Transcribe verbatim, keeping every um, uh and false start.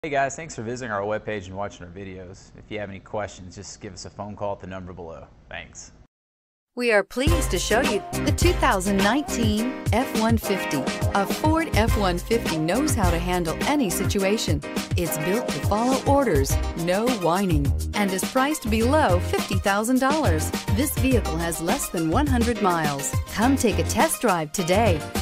Hey guys, thanks for visiting our webpage and watching our videos. If you have any questions, just give us a phone call at the number below. Thanks. We are pleased to show you the two thousand nineteen F one fifty. A Ford F one fifty knows how to handle any situation. It's built to follow orders, no whining, and is priced below fifty thousand dollars. This vehicle has less than one hundred miles. Come take a test drive today.